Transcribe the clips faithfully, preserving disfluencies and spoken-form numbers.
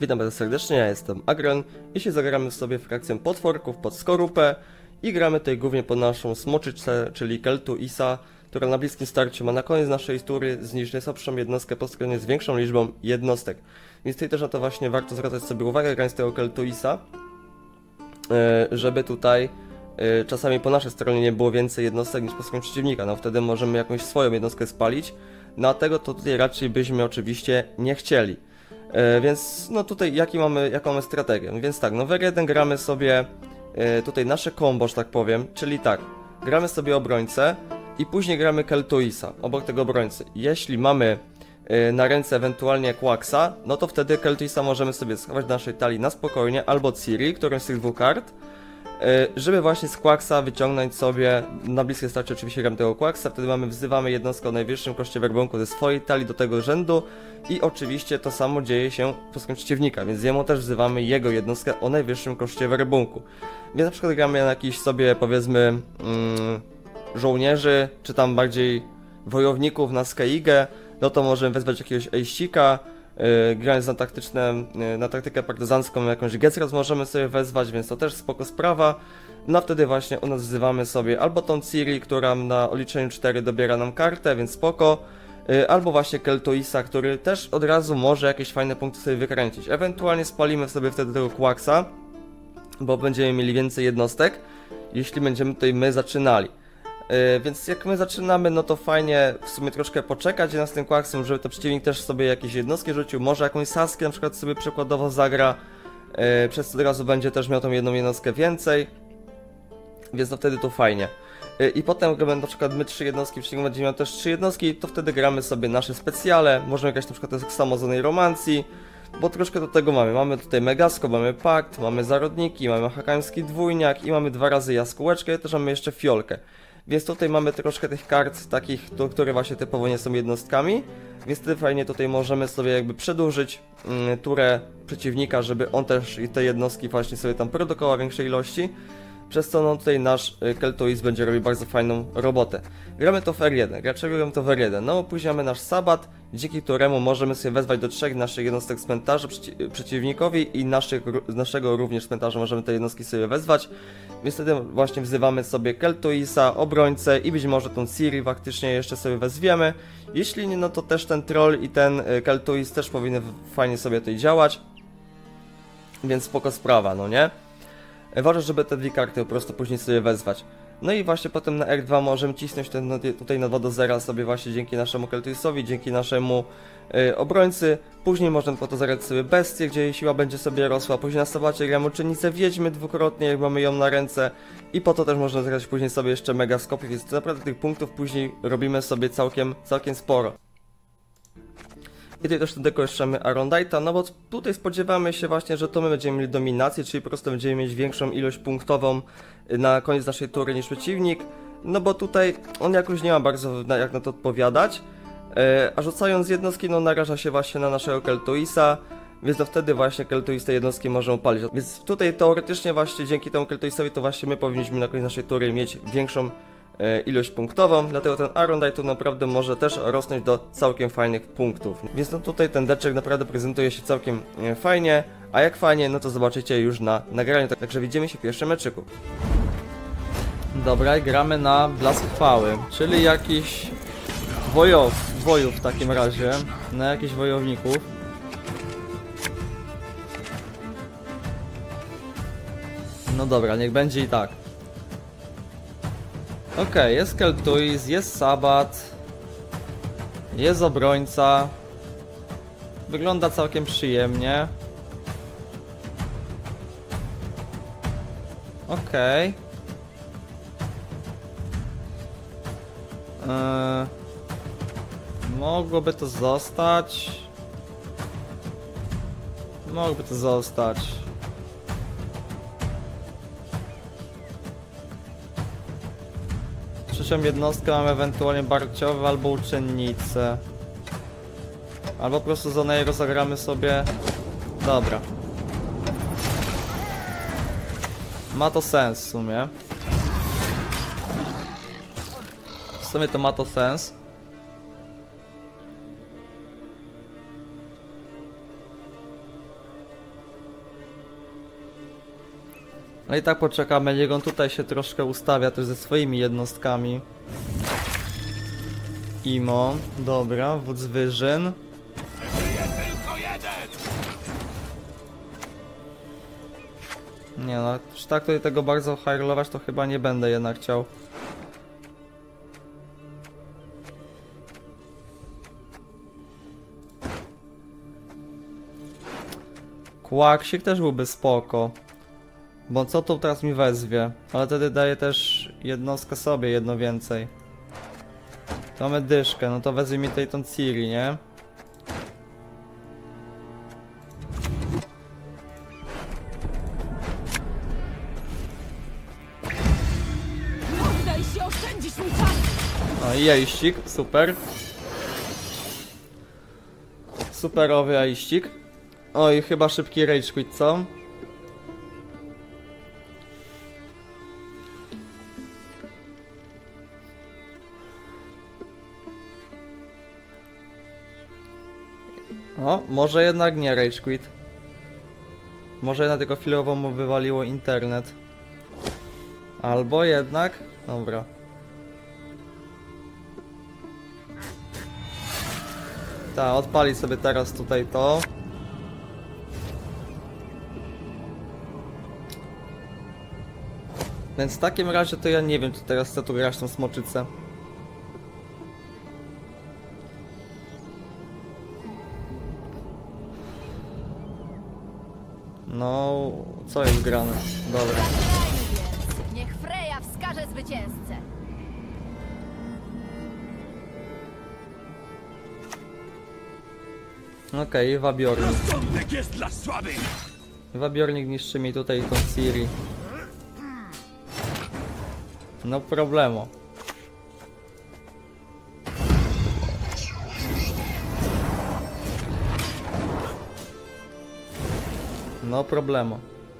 Witam bardzo serdecznie, ja jestem Agron i się zagramy sobie frakcją potworków pod skorupę i gramy tutaj głównie pod naszą smoczycę, czyli Keltuisa, która na bliskim starciu ma na koniec naszej tury zniszczyć najsłabszą jednostkę po stronie z większą liczbą jednostek. Więc tutaj też na to właśnie warto zwracać sobie uwagę, grając tego Keltuisa, żeby tutaj czasami po naszej stronie nie było więcej jednostek niż po stronie przeciwnika, no wtedy możemy jakąś swoją jednostkę spalić, no a tego to tutaj raczej byśmy oczywiście nie chcieli. E, więc no tutaj jaki mamy, jaką mamy strategię? Więc tak, no w R jeden gramy sobie e, tutaj nasze combo, że tak powiem, czyli tak, gramy sobie obrońcę i później gramy Keltuisa obok tego obrońcy. Jeśli mamy e, na ręce ewentualnie Quacksa, no to wtedy Keltuisa możemy sobie schować do naszej talii na spokojnie, albo Ciri, którąś z tych dwóch kart, żeby właśnie z Quacksa wyciągnąć sobie, na bliskie starcie oczywiście gramy tego Quacksa, wtedy mamy, wzywamy jednostkę o najwyższym koszcie werbunku ze swojej talii do tego rzędu i oczywiście to samo dzieje się po stronie przeciwnika, więc jemu też wzywamy jego jednostkę o najwyższym koszcie werbunku. Więc na przykład gramy na jakiś sobie, powiedzmy, mm, żołnierzy, czy tam bardziej wojowników na Skellige, no to możemy wezwać jakiegoś ejścika. Yy, grając na taktyczne, yy, na taktykę partyzancką, jakąś Gecras możemy sobie wezwać, więc to też spoko sprawa. No wtedy właśnie u nas wzywamy sobie albo tą Ciri, która na odliczeniu cztery dobiera nam kartę, więc spoko, yy, albo właśnie Keltuisa, który też od razu może jakieś fajne punkty sobie wykręcić. Ewentualnie spalimy sobie wtedy tego Quacksa, bo będziemy mieli więcej jednostek, jeśli będziemy tutaj my zaczynali. Yy, więc jak my zaczynamy, no to fajnie w sumie troszkę poczekać nad tym Quacksem, żeby to przeciwnik też sobie jakieś jednostki rzucił, może jakąś Saskię na przykład sobie przykładowo zagra, yy, przez co od razu będzie też miał tą jedną jednostkę więcej, więc no wtedy to fajnie. Yy, I potem gramy na przykład my trzy jednostki, przeciwnik będzie miał też trzy jednostki, to wtedy gramy sobie nasze specjale, możemy grać na przykład tak samo z onej romancji, bo troszkę do tego mamy. Mamy tutaj Megasko, mamy Pakt, mamy Zarodniki, mamy Hakański Dwójniak i mamy dwa razy Jaskółeczkę i też mamy jeszcze Fiolkę. Więc tutaj mamy troszkę tych kart takich, które właśnie typowo nie są jednostkami, więc wtedy fajnie tutaj możemy sobie jakby przedłużyć mm, turę przeciwnika, żeby on też i te jednostki właśnie sobie tam produkował w większej ilości, przez co no tutaj nasz Keltuis będzie robił bardzo fajną robotę. Gramy to w R jeden. Dlaczego gramy to w R jeden? No opóźniamy nasz sabat, dzięki któremu możemy sobie wezwać do trzech naszych jednostek z cmentarza przeci przeciwnikowi i naszych, naszego również cmentarza możemy te jednostki sobie wezwać. Więc wtedy właśnie wzywamy sobie Keltuisa, obrońcę i być może tą Ciri faktycznie jeszcze sobie wezwiemy. Jeśli nie, no to też ten troll i ten Keltuis też powinny fajnie sobie tutaj działać. Więc spoko sprawa, no nie? Ważne, żeby te dwie karty po prostu później sobie wezwać. No i właśnie potem na R dwa możemy cisnąć ten, tutaj na dwa do zera sobie właśnie dzięki naszemu Keltuisowi, dzięki naszemu yy, obrońcy. Później można po to zagrać sobie bestię, gdzie jej siła będzie sobie rosła. Później na sabacie gramy uczennicę wiedźmy dwukrotnie, jak mamy ją na ręce. I po to też można zagrać później sobie jeszcze megaskopy, więc naprawdę tych punktów później robimy sobie całkiem, całkiem sporo. I tutaj też tylko jeszcze mamy Arondite'a, no bo tutaj spodziewamy się właśnie, że to my będziemy mieli dominację, czyli po prostu będziemy mieć większą ilość punktową na koniec naszej tury niż przeciwnik. No bo tutaj on jakoś nie ma bardzo na, jak na to odpowiadać, e, a rzucając jednostki, no naraża się właśnie na naszego Keltuisa, więc to wtedy właśnie Keltuis te jednostki może opalić. Więc tutaj teoretycznie właśnie dzięki temu Keltuisowi to właśnie my powinniśmy na koniec naszej tury mieć większą ilość punktową, dlatego ten Arondite tu naprawdę może też rosnąć do całkiem fajnych punktów. Więc no tutaj ten deczek naprawdę prezentuje się całkiem fajnie, a jak fajnie, no to zobaczycie już na nagraniu, także widzimy się w pierwszym meczyku. Dobra, i gramy na Blask Chwały, czyli jakiś wojow, wojów w takim razie, na jakichś wojowników. No dobra, niech będzie i tak. Okej, okay, jest Keltuis, jest sabat, jest obrońca, wygląda całkiem przyjemnie. Okej. Okay. Yy, mogłoby to zostać. Mogłoby to zostać. Trzecią jednostkę mamy ewentualnie barciowe albo uczennicę. Albo po prostu za niej rozegramy sobie. Dobra. Ma to sens w sumie. W sumie to ma to sens. No i tak poczekamy, niech on tutaj się troszkę ustawia też ze swoimi jednostkami. Imo, dobra, wódz wyżyn. Nie no, już tak tutaj tego bardzo hajlować to chyba nie będę jednak chciał. Kłaksik też byłby spoko. Bo co to teraz mi wezwie? Ale wtedy daje też jednostkę sobie, jedno więcej. To mamy dyszkę, no to wezwie mi tutaj tą Ciri, nie? Poddaj się, oszczędzisz mi czas! No i jajścik, super. Superowy jajścik. Oj, chyba szybki rage quit, co? O, może jednak nie rage quit. Może jednak tylko chwilowo mu wywaliło internet. Albo jednak... Dobra. Ta, odpali sobie teraz tutaj to. Więc w takim razie to ja nie wiem, czy teraz chcę tu grać tą smoczycę. No, co jest grane? Dobra. Więc niech Freja wskaże zwycięzcę. Okej, okay, wabiornik. Rozsądek jest dla słabych! Wabiornik niszczy mi tutaj tą Ciri. No problemu. No problemu.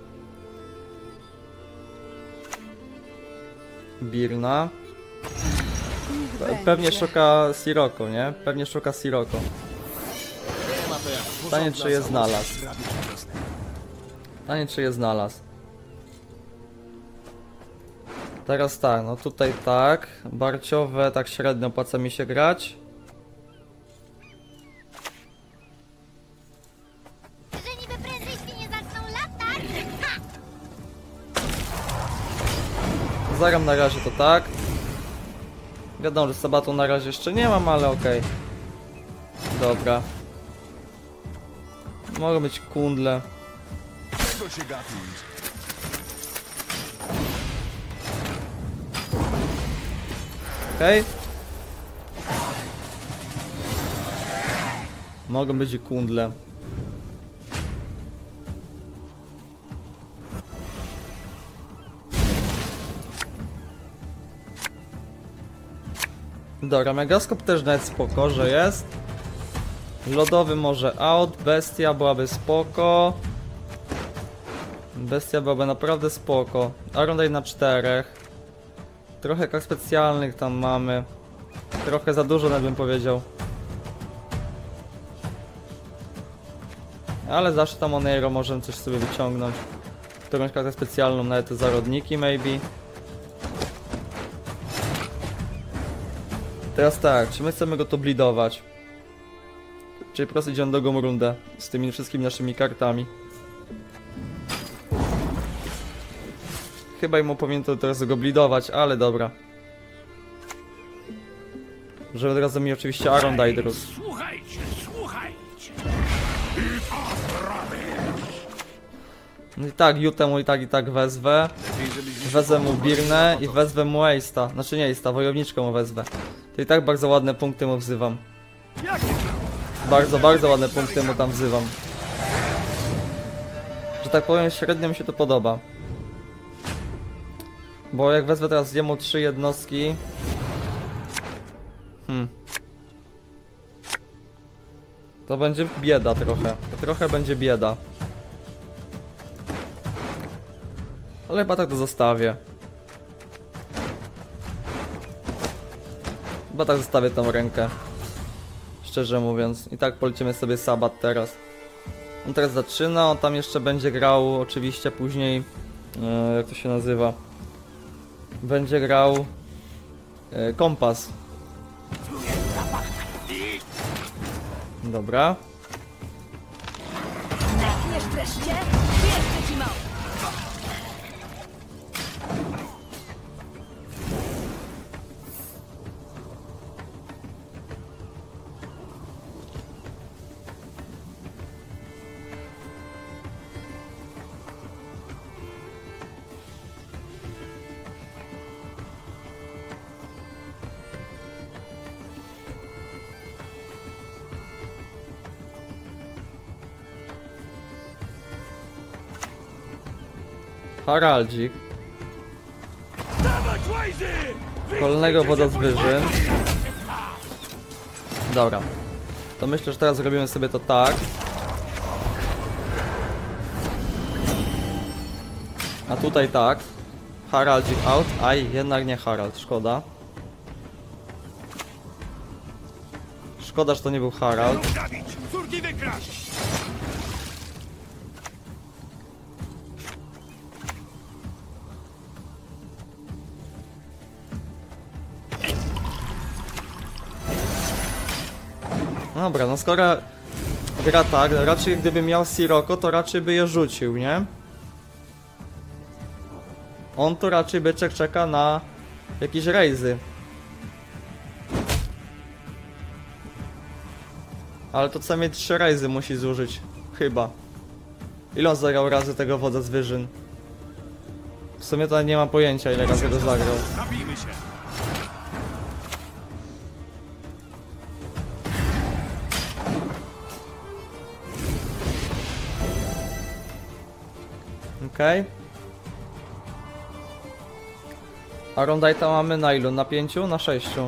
Birna. Pe pewnie szuka Sirocco, nie? Pewnie szuka Sirocco. Pytanie, czy je znalazł. Pytanie, czy je znalazł. Teraz tak, no tutaj tak. Barciowe tak średnio opłaca mi się grać. Że niby prędzej świnie zaczną latać? Ha! Zagram na razie to tak. Wiadomo, że sabatu na razie jeszcze nie mam, ale okej. Okay. Dobra. Mogą być kundle. Czego się gapić? Okej. Okay. Mogą być i kundle. Dobra, megaskop też nawet spoko, że jest. Lodowy może out, bestia byłaby spoko. Bestia byłaby naprawdę spoko. Arondaj na czterech. Trochę kart specjalnych tam mamy. Trochę za dużo nawet bym powiedział. Ale zawsze tam Oneiro możemy coś sobie wyciągnąć. Którąś kartę specjalną, nawet te zarodniki maybe. Teraz tak, czy my chcemy go to blidować? Czyli po prostu idziemy drugą rundę z tymi wszystkimi naszymi kartami. Chyba mu powinien to teraz go blidować, ale dobra. Żeby od razu mi oczywiście Arondaidrus. Słuchajcie, słuchajcie! No i tak, Jutę mu i tak i tak wezwę. Wezwę mu Birnę i wezwę mu Eista. Znaczy nie Eista, wojowniczkę mu wezwę. To i tak bardzo ładne punkty mu wzywam. Bardzo, bardzo ładne punkty mu tam wzywam. Że tak powiem, średnio mi się to podoba. Bo jak wezwę teraz jemu trzy jednostki... Hmm. To będzie bieda trochę. To trochę będzie bieda. Ale chyba tak to zostawię. Chyba tak zostawię tą rękę. Szczerze mówiąc. I tak polecimy sobie Sabat teraz. On teraz zaczyna, on tam jeszcze będzie grał oczywiście później e, jak to się nazywa? Będzie grał e, kompas. Dobra. Nakniesz wreszcie? Jeszcze ci mało. Haraldzik. Dawać łajzy! Kolnego woda z wyżyn. Dobra. To myślę, że teraz zrobimy sobie to tak. A tutaj tak. Haraldzik out. Aj, jednak nie Harald, szkoda. Szkoda, że to nie był Harald. Zabić! Córki wykraść! Dobra, no skoro gra tak, raczej gdyby miał Sirocco, to raczej by je rzucił, nie? On to raczej byczek czeka na jakieś rejzy. Ale to co najmniej trzy rejzy musi zużyć. Chyba. Ile on zagrał razy tego wodza z wyżyn? W sumie to nie mam pojęcia, ile razy go zagrał. Zabijmy się! Okej. Okay. A Rondajta mamy na ilu? Na pięciu? Na sześciu?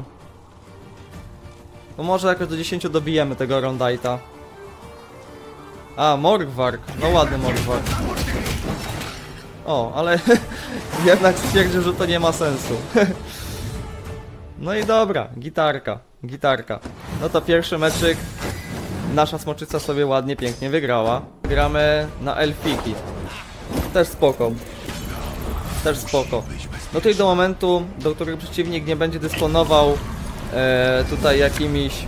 No może jakoś do dziesięciu dobijemy tego Rondajta. A, Morgwark. No ładny Morgwark. O, ale jednak stwierdził, że to nie ma sensu. No i dobra, gitarka, gitarka. No to pierwszy meczyk. Nasza smoczyca sobie ładnie, pięknie wygrała. Gramy na elfiki. Też spoko. Też spoko. No tutaj do momentu, do którego przeciwnik nie będzie dysponował e, tutaj jakimiś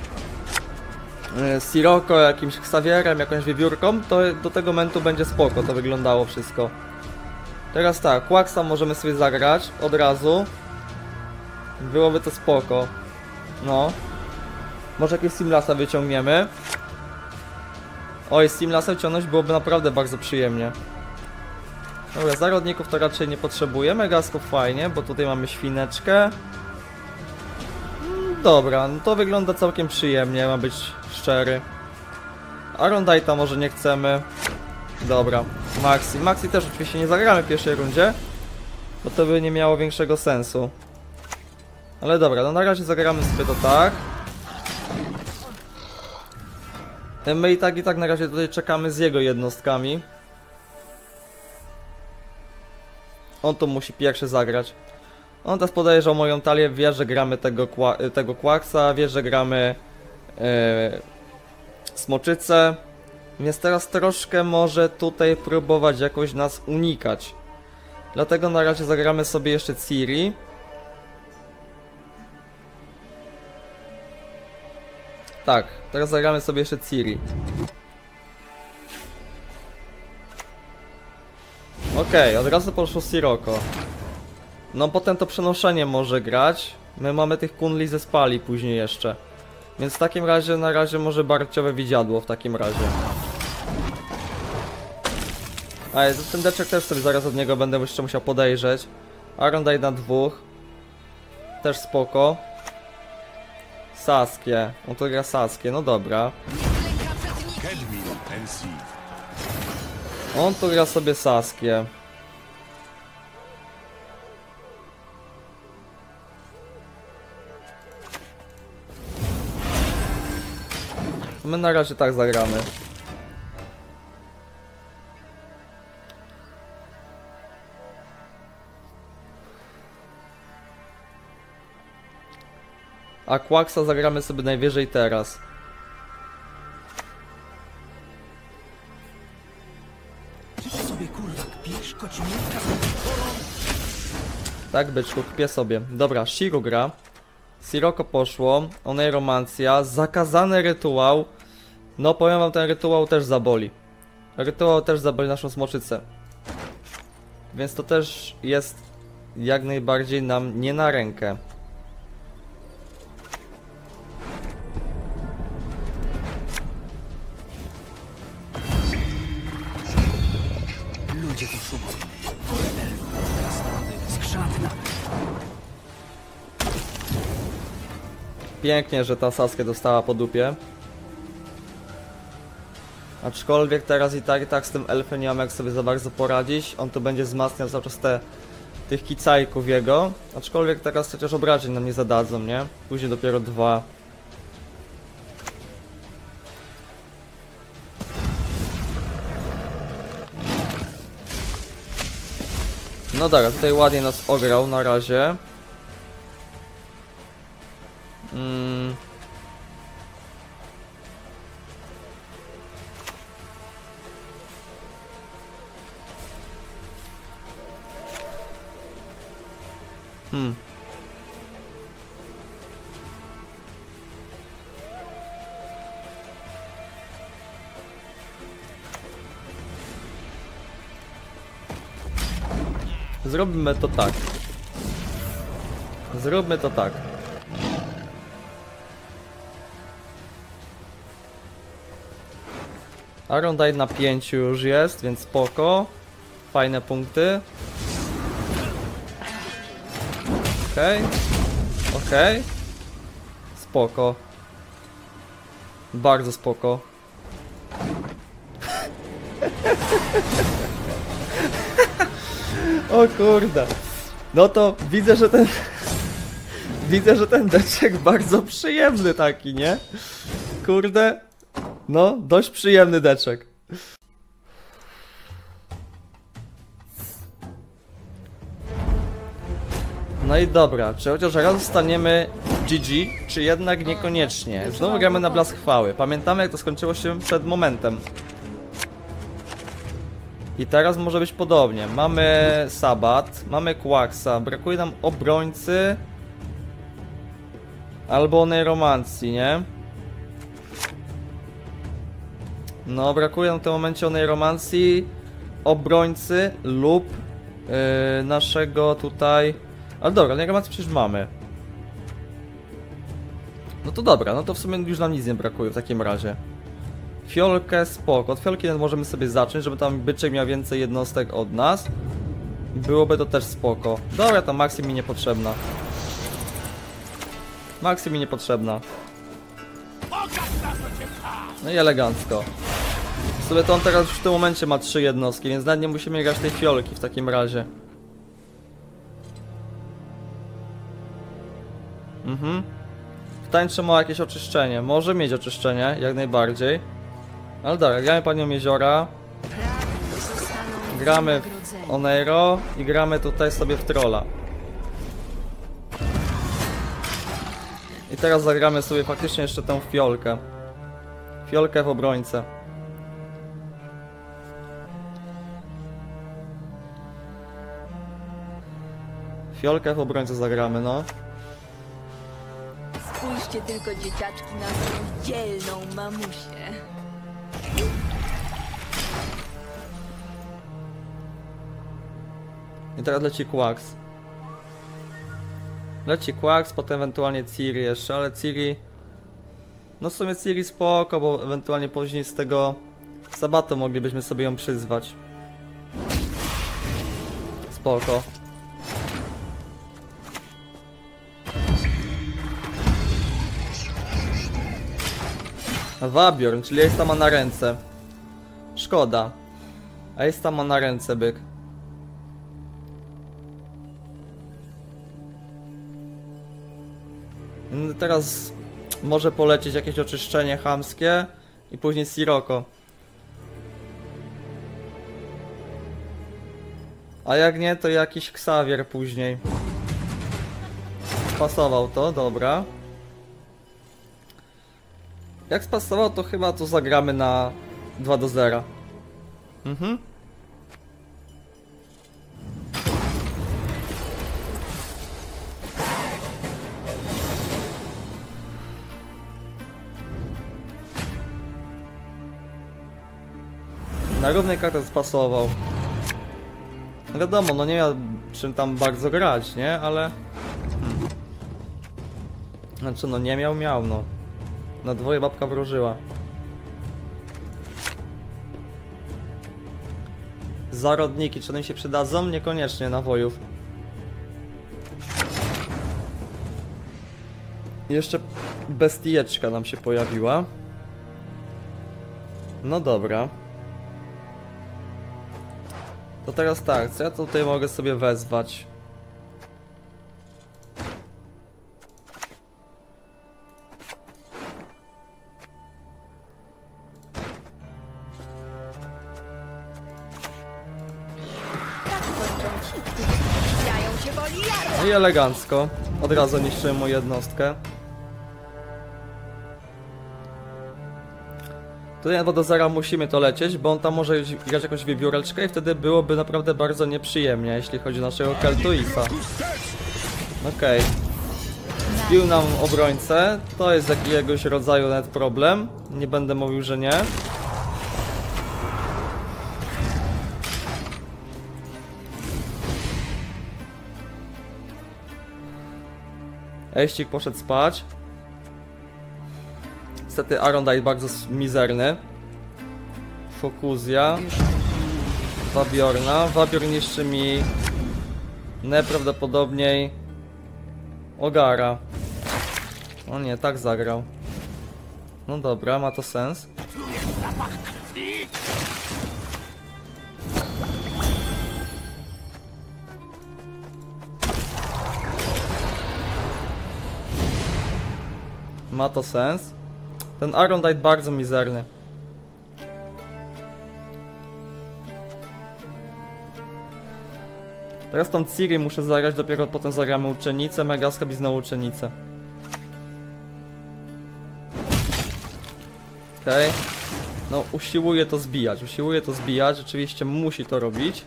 e, Sirocco, jakimś Xavierem, jakąś wiewiórką, to do tego momentu będzie spoko, to wyglądało wszystko. Teraz tak, Quacksa możemy sobie zagrać od razu. Byłoby to spoko. No. Może jakieś Simlasa wyciągniemy. Oj, Simlasa wyciągnąć byłoby naprawdę bardzo przyjemnie. Dobra, zarodników to raczej nie potrzebujemy, gasków fajnie, bo tutaj mamy świneczkę. Dobra, no to wygląda całkiem przyjemnie, ma być szczery. A Rondajta może nie chcemy. Dobra, Maxi. Maxi też oczywiście nie zagramy w pierwszej rundzie, bo to by nie miało większego sensu. Ale dobra, no na razie zagramy sobie to tak. My i tak i tak na razie tutaj czekamy z jego jednostkami. On to musi pierwszy zagrać. On teraz podejrzał moją talię, wie, że gramy tego, tego Quacksa, wie, że gramy yy, smoczycę. Więc teraz troszkę może tutaj próbować jakoś nas unikać. Dlatego na razie zagramy sobie jeszcze Ciri. Tak, teraz zagramy sobie jeszcze Ciri. Okej, okay, od razu poszło Sirocco. No potem to przenoszenie może grać. My mamy tych kunli ze spali później jeszcze. Więc w takim razie, na razie może barciowe widziadło w takim razie. A ten deczek też sobie zaraz od niego będę jeszcze musiał podejrzeć. Arondaj na dwóch. Też spoko. Saskie. On to gra Saskie, no dobra. Kedmin, N C. On to gra sobie Saskie. My na razie tak zagramy. A Quacksa zagramy sobie najwyżej teraz. Czy ty sobie kurwa kpisz, kocimiutka? Tak, byczku, kpię sobie. Dobra, Shiru gra. Sirocco poszło. Oneiromancja. Zakazany rytuał. No, powiem wam, ten rytuał też zaboli. Rytuał też zaboli naszą smoczycę. Więc to też jest jak najbardziej nam nie na rękę. Ludzie tu szumą. Krasnoludy, skrzatna. Pięknie, że ta Sasuke dostała po dupie. Aczkolwiek teraz i tak i tak z tym elfem nie mam jak sobie za bardzo poradzić. On tu będzie wzmacniał cały czas te, tych kicajków jego. Aczkolwiek teraz chociaż obrażeń nam nie zadadzą, nie? Później dopiero dwa. No dobra, tutaj ładnie nas ograł na razie. Mm. Hmm. Zróbmy to tak. Zróbmy to tak. Aron Daj na pięciu już jest, więc spoko. Fajne punkty. Okej. Okay. Okej. Okay. Spoko. Bardzo spoko. O kurde. No to widzę, że ten... Widzę, że ten deczek bardzo przyjemny taki, nie? Kurde. No, dość przyjemny deczek. No i dobra, czy chociaż raz zostaniemy G G, czy jednak niekoniecznie? Znowu gramy na blask chwały. Pamiętamy, jak to skończyło się przed momentem. I teraz może być podobnie. Mamy Sabat, mamy Quacksa, brakuje nam obrońcy albo oneiromancji, nie? No, brakuje nam w tym momencie oneiromancji, obrońcy lub yy, naszego tutaj... Ale dobra, oneiromancji przecież mamy. No to dobra, no to w sumie już nam nic nie brakuje w takim razie. Fiolkę spoko, od fiolki możemy sobie zacząć, żeby tam byczek miał więcej jednostek od nas. Byłoby to też spoko. Dobra, to Maxi mi niepotrzebna. Maxi mi niepotrzebna. No i elegancko. W sumie to on teraz już w tym momencie ma trzy jednostki, więc nawet nie musimy grać tej fiolki w takim razie. Mhm. W tańczy ma jakieś oczyszczenie. Może mieć oczyszczenie, jak najbardziej. Ale dobra, gramy panią jeziora. Gramy w Oneiro i gramy tutaj sobie w trolla. I teraz zagramy sobie faktycznie jeszcze tę fiolkę. Fiolkę w obrońcę. Fiolkę w obrońcę zagramy, no. Spójrzcie tylko, dzieciaczki, na moją dzielną mamusię. I teraz leci Quacks. Leci Quacks, potem ewentualnie Ciri jeszcze, ale Ciri... No w sumie Ciri spoko, bo ewentualnie później z tego Sabatu moglibyśmy sobie ją przyzwać. Spoko. Wabiorn, czyli Ace ma na ręce. Szkoda. Ace ma na ręce, byk. Teraz może polecieć jakieś oczyszczenie chamskie i później Sirocco. A jak nie, to jakiś Xavier później. Spasował to, dobra. Jak spasował, to chyba to zagramy na dwa do zera. Mhm. Na równej kartę spasował. No wiadomo, no nie miał czym tam bardzo grać, nie? Ale... Hmm. Znaczy no nie miał, miał no. Na dwoje babka wróżyła. Zarodniki, czy one mi się przydadzą? Niekoniecznie nawojów. Jeszcze bestieczka nam się pojawiła. No dobra. To teraz tak, co ja tutaj mogę sobie wezwać? Jają się boli jaro. No i elegancko. Od razu niszczyłem moją jednostkę. Tutaj na Wodozara musimy to lecieć, bo on tam może grać jakąś wiewióreczkę i wtedy byłoby naprawdę bardzo nieprzyjemnie, jeśli chodzi o naszego Keltuisa. Okej. Okay. Zbił nam obrońcę. To jest jakiegoś rodzaju nawet problem. Nie będę mówił, że nie. Eścik poszedł spać. Niestety Arondite bardzo mizerny. Fokuzja. Wabiorna. Wabior niszczy mi najprawdopodobniej Ogara. O nie, tak zagrał. No dobra, ma to sens. Ma to sens. Ten Arondite bardzo mizerny. Teraz tą Ciri muszę zagrać, dopiero potem zagramy uczennicę, Megaskop i znowu uczennicę. Okej. Okay. No usiłuje to zbijać, usiłuje to zbijać, rzeczywiście musi to robić.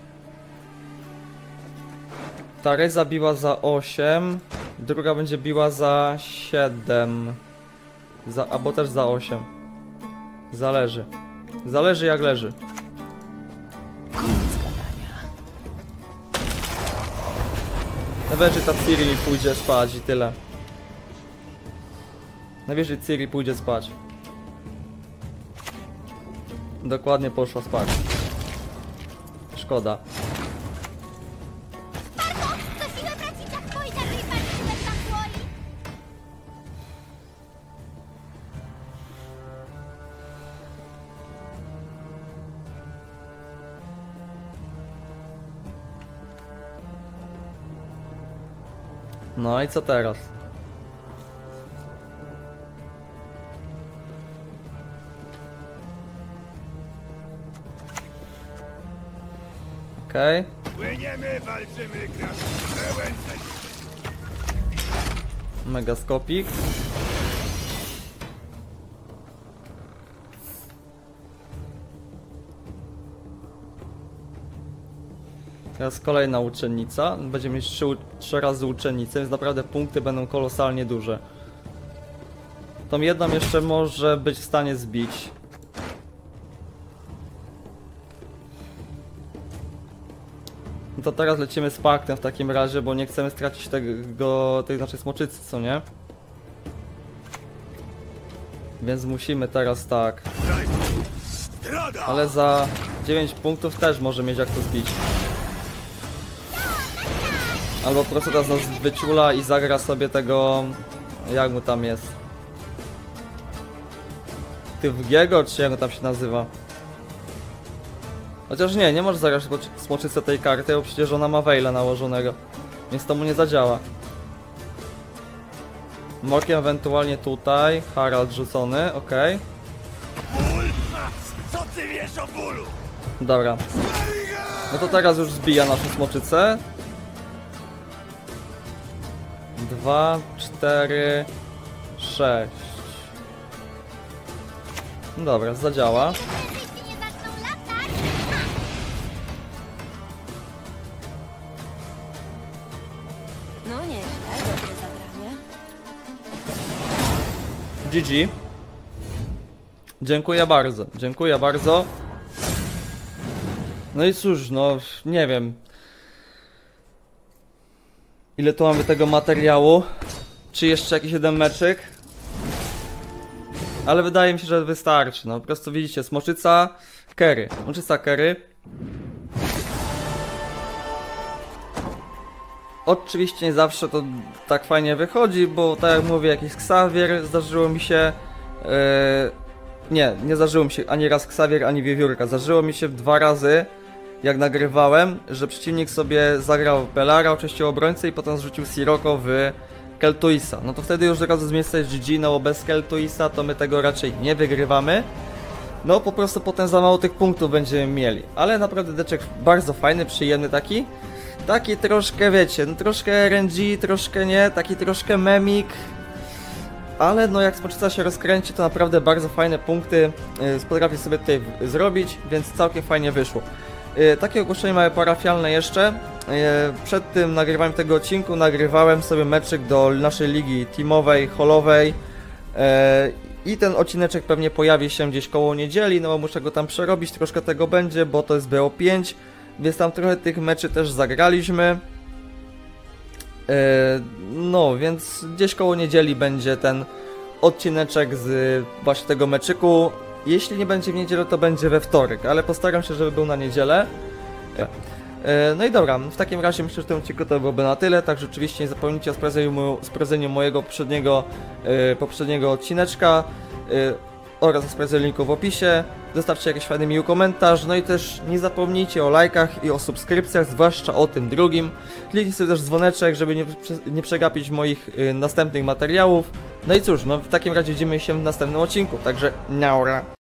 Ta Reza biła za osiem, druga będzie biła za siedem. Za, albo też za osiem. Zależy. Zależy jak leży. Najwyżej ta Ciri mi pójdzie spać i tyle. Najwyżej Ciri pójdzie spać. Dokładnie poszła spać. Szkoda. Co siłę bracicia pójdę, tej partii tam boli. No i co teraz? Okej. Okay. Płyniemy, walczymy, gramy. Megaskopik. Teraz kolejna uczennica. Będziemy mieć trzy, trzy razy uczennicę, więc naprawdę punkty będą kolosalnie duże. Tą jedną jeszcze może być w stanie zbić. No to teraz lecimy z paktem w takim razie, bo nie chcemy stracić tego, tej naszej smoczycy, co nie? Więc musimy teraz tak. Ale za dziewięć punktów też może mieć jak to zbić. Albo po prostu teraz nas wyciula i zagra sobie tego... Jak mu tam jest? Tywgiego, czy jak on tam się nazywa? Chociaż nie, nie może zagrać smoczyce tej karty, bo przecież ona ma Veila nałożonego. Więc to mu nie zadziała. Morkiem ewentualnie tutaj, Harald rzucony, okej. Ból! Co ty wiesz o bólu? Dobra. No to teraz już zbija naszą smoczycę. Dwa, cztery, sześć. Dobra, zadziała. Świnie zaczną latać. No nieźle, dobre zagranie. G G. Dziękuję bardzo, dziękuję bardzo. No i cóż, no nie wiem. Ile tu mamy tego materiału? Czy jeszcze jakiś jeden meczyk? Ale wydaje mi się, że wystarczy. No po prostu widzicie, smoczyca, Kery. Smoczyca, Kery. Oczywiście nie zawsze to tak fajnie wychodzi, bo tak jak mówię, jakiś Xavier zdarzyło mi się... Yy, nie, nie zdarzyło mi się ani raz Xavier, ani Wiewiórka. Zdarzyło mi się dwa razy, jak nagrywałem, że przeciwnik sobie zagrał Pelara, oczywiście obrońcę i potem zrzucił Sirocco w Keltuisa. No to wtedy już od razu z miejsca jest G G, no bo bez Keltuisa to my tego raczej nie wygrywamy. No po prostu potem za mało tych punktów będziemy mieli. Ale naprawdę deczek bardzo fajny, przyjemny taki. Taki troszkę, wiecie, no troszkę R N G, troszkę nie, taki troszkę memik. Ale no jak smoczyca się rozkręci, to naprawdę bardzo fajne punkty yy, potrafi sobie tutaj zrobić, więc całkiem fajnie wyszło. Yy, takie ogłoszenie małe parafialne jeszcze. Yy, przed tym nagrywaniem tego odcinku nagrywałem sobie meczyk do naszej ligi teamowej, holowej. Yy, I ten odcineczek pewnie pojawi się gdzieś koło niedzieli, no bo muszę go tam przerobić, troszkę tego będzie, bo to jest B O pięć. Więc tam trochę tych meczy też zagraliśmy. Yy, no, więc gdzieś koło niedzieli będzie ten odcineczek z właśnie tego meczyku. Jeśli nie będzie w niedzielę, to będzie we wtorek, ale postaram się, żeby był na niedzielę. Yy, no i dobra, w takim razie myślę, że w tym odcinku to byłoby na tyle. Także oczywiście nie zapomnijcie o sprawdzeniu, sprawdzeniu mojego poprzedniego, yy, poprzedniego odcineczka. Yy, oraz o sprawdzeniu linku w opisie. Zostawcie jakiś fajny miły komentarz, no i też nie zapomnijcie o lajkach i o subskrypcjach, zwłaszcza o tym drugim. Kliknijcie sobie też dzwoneczek, żeby nie, nie przegapić moich y, następnych materiałów. No i cóż, no w takim razie widzimy się w następnym odcinku, także naura.